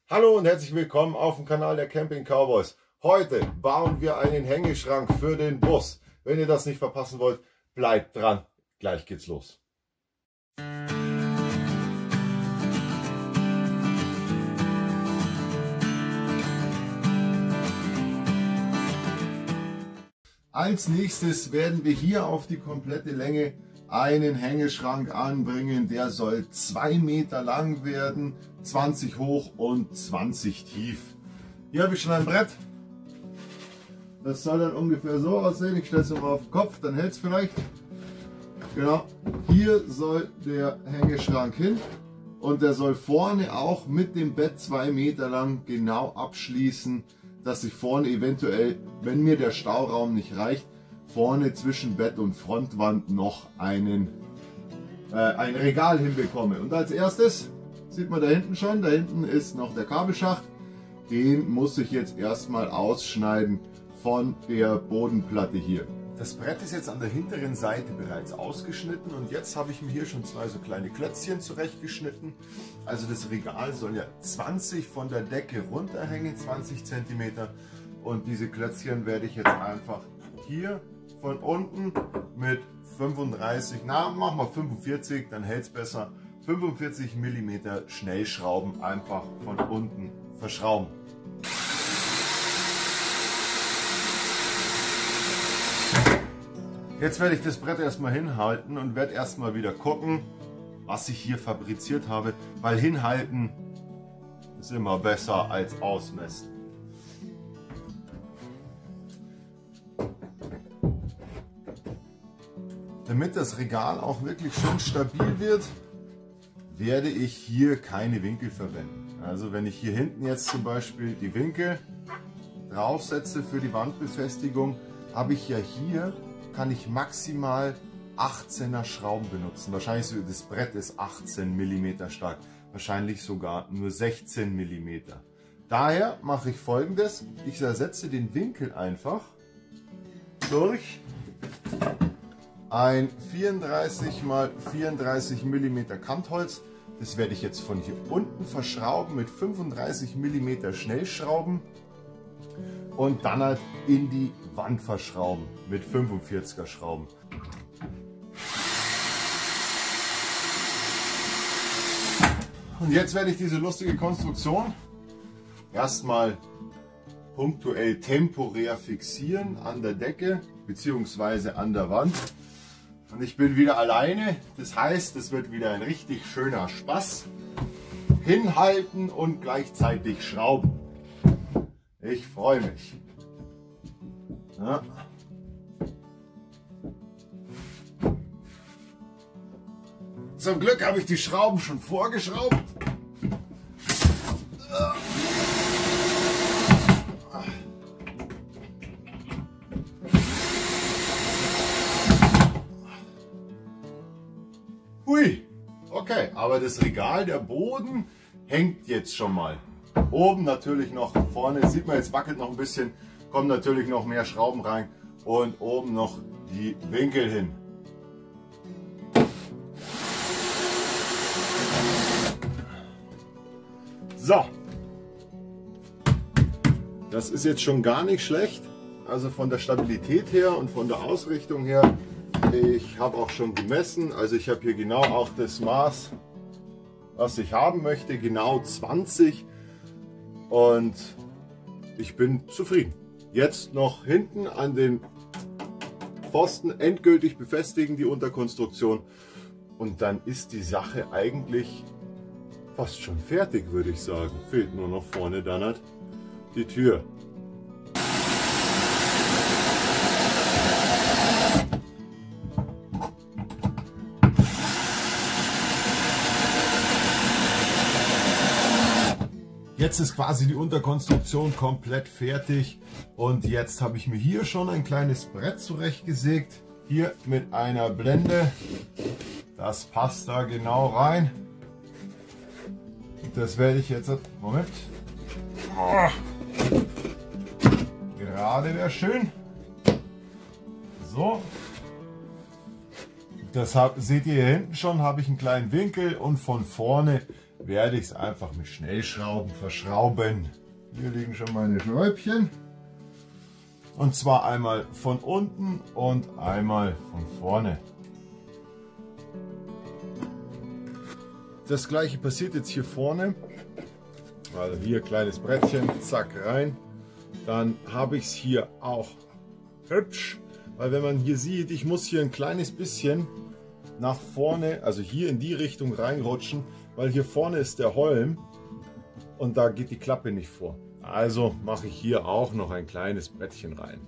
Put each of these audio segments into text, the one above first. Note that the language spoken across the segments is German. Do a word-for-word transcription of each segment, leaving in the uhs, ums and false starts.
Hallo und herzlich willkommen auf dem Kanal der Camping Cowboys. Heute bauen wir einen Hängeschrank für den Bus. Wenn ihr das nicht verpassen wollt, bleibt dran. Gleich geht's los. Als nächstes werden wir hier auf die komplette Länge einen Hängeschrank anbringen. Der soll zwei Meter lang werden, zwanzig hoch und zwanzig tief. Hier habe ich schon ein Brett. Das soll dann ungefähr so aussehen. Ich stelle es mal auf den Kopf, dann hält es vielleicht. Genau. Hier soll der Hängeschrank hin und der soll vorne auch mit dem Bett zwei Meter lang genau abschließen, dass ich vorne eventuell, wenn mir der Stauraum nicht reicht, vorne zwischen Bett und Frontwand noch einen, äh, ein Regal hinbekomme. Und als erstes sieht man da hinten schon, da hinten ist noch der Kabelschacht. Den muss ich jetzt erstmal ausschneiden von der Bodenplatte hier. Das Brett ist jetzt an der hinteren Seite bereits ausgeschnitten und jetzt habe ich mir hier schon zwei so kleine Klötzchen zurechtgeschnitten. Also das Regal soll ja zwanzig von der Decke runterhängen, zwanzig Zentimeter. Und diese Klötzchen werde ich jetzt einfach hier von unten mit fünfunddreißig, na machen wir fünfundvierzig, dann hält es besser, fünfundvierzig Millimeter Schnellschrauben einfach von unten verschrauben. Jetzt werde ich das Brett erstmal hinhalten und werde erstmal wieder gucken, was ich hier fabriziert habe, weil hinhalten ist immer besser als ausmessen. Damit das Regal auch wirklich schön stabil wird, werde ich hier keine Winkel verwenden. Also wenn ich hier hinten jetzt zum Beispiel die Winkel draufsetze für die Wandbefestigung, habe ich ja hier, kann ich maximal achtzehner Schrauben benutzen. Wahrscheinlich das Brett ist achtzehn Millimeter stark, wahrscheinlich sogar nur sechzehn Millimeter. Daher mache ich Folgendes: Ich ersetze den Winkel einfach durch ein vierunddreißig mal vierunddreißig Millimeter Kantholz. Das werde ich jetzt von hier unten verschrauben mit fünfunddreißig Millimeter Schnellschrauben und dann halt in die Wand verschrauben mit fünfundvierziger Schrauben. Und jetzt werde ich diese lustige Konstruktion erstmal punktuell temporär fixieren an der Decke bzw. an der Wand. Und ich bin wieder alleine, das heißt, es wird wieder ein richtig schöner Spaß. Hinhalten und gleichzeitig schrauben. Ich freue mich. Ja. Zum Glück habe ich die Schrauben schon vorgeschraubt. Hui, okay, aber das Regal, der Boden hängt jetzt schon mal. Oben natürlich noch vorne, sieht man jetzt wackelt noch ein bisschen, kommen natürlich noch mehr Schrauben rein und oben noch die Winkel hin. So, das ist jetzt schon gar nicht schlecht, also von der Stabilität her und von der Ausrichtung her. Ich habe auch schon gemessen, also ich habe hier genau auch das Maß, was ich haben möchte, genau zwanzig, und ich bin zufrieden. Jetzt noch hinten an den Pfosten endgültig befestigen, die Unterkonstruktion, und dann ist die Sache eigentlich fast schon fertig, würde ich sagen. Fehlt nur noch vorne dann halt die Tür. Jetzt ist quasi die Unterkonstruktion komplett fertig und jetzt habe ich mir hier schon ein kleines Brett zurechtgesägt. Hier mit einer Blende. Das passt da genau rein. Das werde ich jetzt... Moment. Oh. Gerade wäre schön. So. Das hab, seht ihr hier hinten schon, habe ich einen kleinen Winkel und von vorne werde ich es einfach mit Schnellschrauben verschrauben. Hier liegen schon meine Schräubchen. Und zwar einmal von unten und einmal von vorne. Das gleiche passiert jetzt hier vorne. Also hier kleines Brettchen, zack rein. Dann habe ich es hier auch hübsch, weil wenn man hier sieht, ich muss hier ein kleines bisschen nach vorne, also hier in die Richtung reinrutschen, weil hier vorne ist der Holm und da geht die Klappe nicht vor. Also mache ich hier auch noch ein kleines Brettchen rein.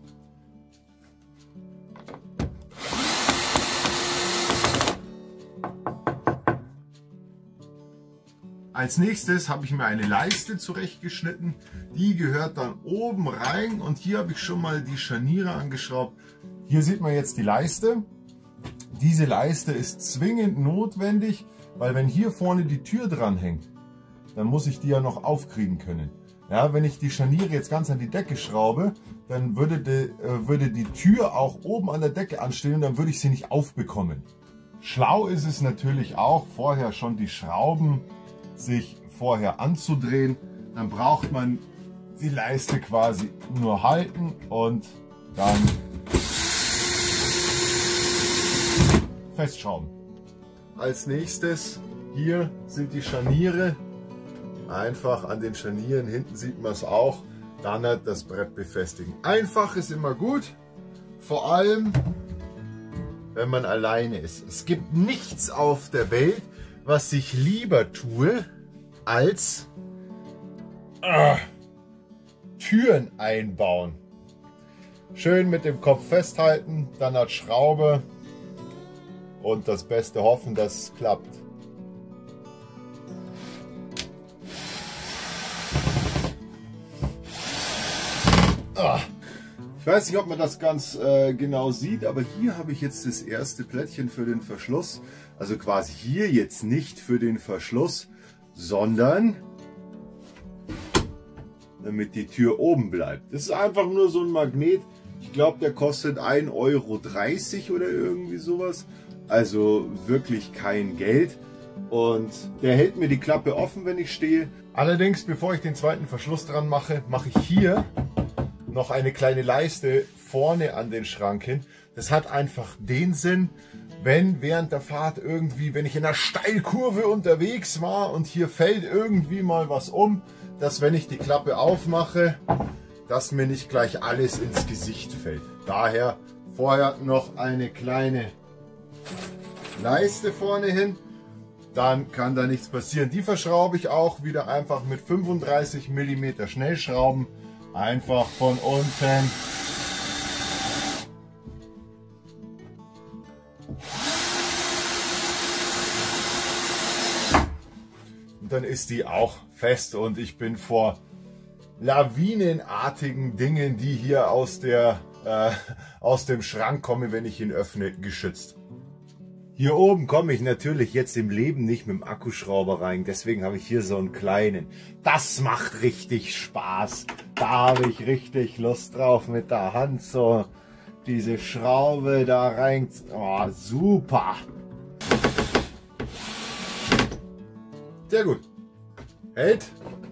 Als nächstes habe ich mir eine Leiste zurechtgeschnitten. Die gehört dann oben rein und hier habe ich schon mal die Scharniere angeschraubt. Hier sieht man jetzt die Leiste. Diese Leiste ist zwingend notwendig, weil wenn hier vorne die Tür dran hängt, dann muss ich die ja noch aufkriegen können. Ja, wenn ich die Scharniere jetzt ganz an die Decke schraube, dann würde die, äh, würde die Tür auch oben an der Decke anstehen und dann würde ich sie nicht aufbekommen. Schlau ist es natürlich auch, vorher schon die Schrauben sich vorher anzudrehen. Dann braucht man die Leiste quasi nur halten und dann festschrauben. Als nächstes hier sind die Scharniere. Einfach an den Scharnieren, hinten sieht man es auch, dann halt das Brett befestigen. Einfach ist immer gut, vor allem wenn man alleine ist. Es gibt nichts auf der Welt, was ich lieber tue, als äh, Türen einbauen. Schön mit dem Kopf festhalten, dann als Schraube und das Beste hoffen, dass es klappt. Ich weiß nicht, ob man das ganz äh, genau sieht, aber hier habe ich jetzt das erste Plättchen für den Verschluss. Also quasi hier jetzt nicht für den Verschluss, sondern damit die Tür oben bleibt. Das ist einfach nur so ein Magnet. Ich glaube, der kostet ein Euro dreißig oder irgendwie sowas. Also wirklich kein Geld. Und der hält mir die Klappe offen, wenn ich stehe. Allerdings, bevor ich den zweiten Verschluss dran mache, mache ich hier noch eine kleine Leiste vorne an den Schrank hin. Das hat einfach den Sinn, wenn während der Fahrt irgendwie, wenn ich in einer Steilkurve unterwegs war und hier fällt irgendwie mal was um, dass wenn ich die Klappe aufmache, dass mir nicht gleich alles ins Gesicht fällt. Daher vorher noch eine kleine Leiste vorne hin, dann kann da nichts passieren. Die verschraube ich auch wieder einfach mit fünfunddreißig Millimeter Schnellschrauben. Einfach von unten und dann ist die auch fest und ich bin vor lawinenartigen Dingen, die hier aus, der, äh, aus dem Schrank kommen, wenn ich ihn öffne, geschützt. Hier oben komme ich natürlich jetzt im Leben nicht mit dem Akkuschrauber rein, deswegen habe ich hier so einen kleinen. Das macht richtig Spaß. Da habe ich richtig Lust drauf, mit der Hand so diese Schraube da rein. Oh, super. Sehr gut. Hält.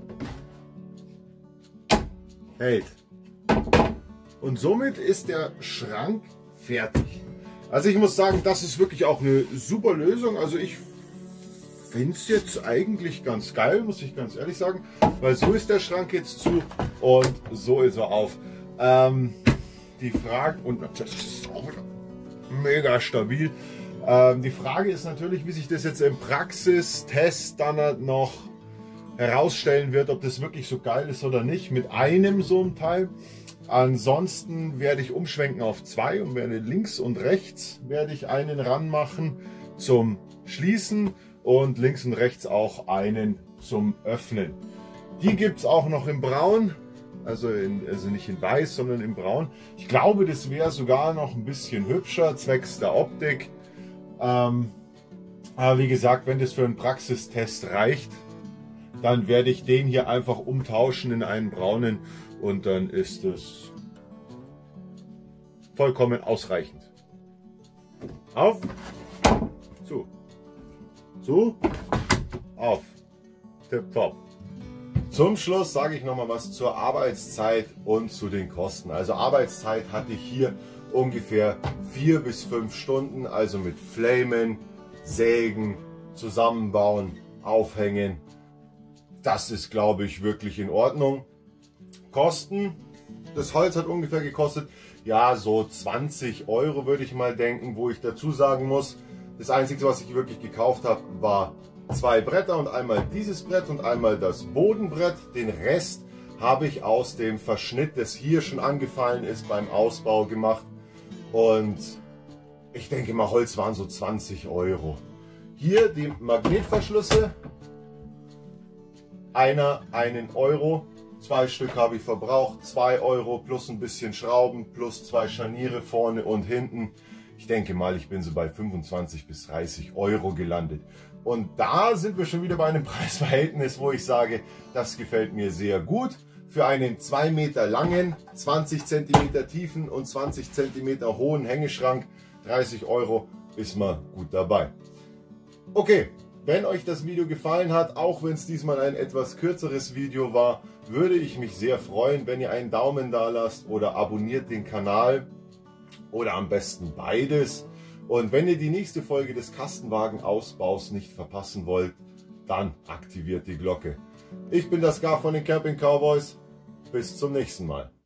Hält. Und somit ist der Schrank fertig. Also ich muss sagen, das ist wirklich auch eine super Lösung. Also ich finde es jetzt eigentlich ganz geil, muss ich ganz ehrlich sagen. Weil so ist der Schrank jetzt zu und so ist er auf. Ähm, die Frage, und das ist auch mega stabil. Ähm, die Frage ist natürlich, wie sich das jetzt im Praxistest dann halt noch herausstellen wird, ob das wirklich so geil ist oder nicht, mit einem so einem Teil. Ansonsten werde ich umschwenken auf zwei und werde links und rechts werde ich einen ranmachen zum Schließen und links und rechts auch einen zum Öffnen. Die gibt es auch noch in Braun, also, in, also nicht in Weiß, sondern in Braun. Ich glaube, das wäre sogar noch ein bisschen hübscher, zwecks der Optik. Ähm, aber wie gesagt, wenn das für einen Praxistest reicht, dann werde ich den hier einfach umtauschen in einen braunen. Und dann ist es vollkommen ausreichend. Auf, zu, zu, auf. tipptopp. Zum Schluss sage ich noch mal was zur Arbeitszeit und zu den Kosten. Also Arbeitszeit hatte ich hier ungefähr vier bis fünf Stunden, also mit Flamen, Sägen, zusammenbauen, aufhängen. Das ist, glaube ich, wirklich in Ordnung. Kosten, das Holz hat ungefähr gekostet, ja, so zwanzig Euro würde ich mal denken, wo ich dazu sagen muss, das Einzige, was ich wirklich gekauft habe, war zwei Bretter und einmal dieses Brett und einmal das Bodenbrett. Den Rest habe ich aus dem Verschnitt, das hier schon angefallen ist, beim Ausbau gemacht. Und ich denke mal, Holz waren so zwanzig Euro. Hier die Magnetverschlüsse. Einer einen Euro. Zwei Stück habe ich verbraucht. zwei Euro plus ein bisschen Schrauben plus zwei Scharniere vorne und hinten. Ich denke mal, ich bin so bei fünfundzwanzig bis dreißig Euro gelandet. Und da sind wir schon wieder bei einem Preisverhältnis, wo ich sage, das gefällt mir sehr gut. Für einen zwei Meter langen, zwanzig Zentimeter tiefen und zwanzig Zentimeter hohen Hängeschrank, dreißig Euro, ist man gut dabei. Okay, wenn euch das Video gefallen hat, auch wenn es diesmal ein etwas kürzeres Video war, würde ich mich sehr freuen, wenn ihr einen Daumen da lasst oder abonniert den Kanal oder am besten beides. Und wenn ihr die nächste Folge des Kastenwagen-Ausbaus nicht verpassen wollt, dann aktiviert die Glocke. Ich bin das Gar von den Camping Cowboys. Bis zum nächsten Mal.